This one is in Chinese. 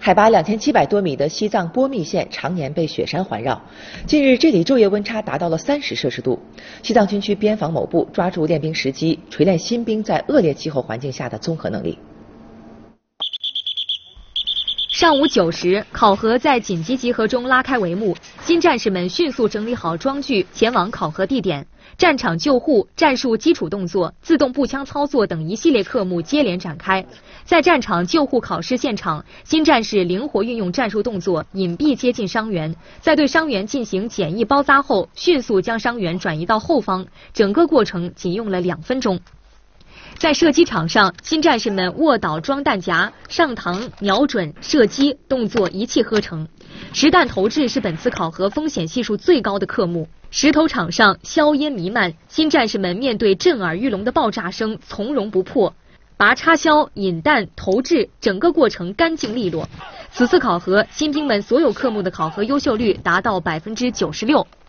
海拔2700多米的西藏波密县常年被雪山环绕，近日这里昼夜温差达到了30摄氏度。西藏军区边防某部抓住练兵时机，锤炼新兵在恶劣气候环境下的综合能力。 上午9时，考核在紧急集合中拉开帷幕，新战士们迅速整理好装具，前往考核地点。战场救护、战术基础动作、自动步枪操作等一系列科目接连展开。在战场救护考试现场，新战士灵活运用战术动作，隐蔽接近伤员，在对伤员进行简易包扎后，迅速将伤员转移到后方，整个过程仅用了2分钟。在射击场上，新战士们卧倒装弹夹、上膛、瞄准、射击动作一气呵成。实弹投掷是本次考核风险系数最高的科目。石头场上硝烟弥漫，新战士们面对震耳欲聋的爆炸声从容不迫，拔插销、引弹、投掷，整个过程干净利落。此次考核，新兵们所有科目的考核优秀率达到96%。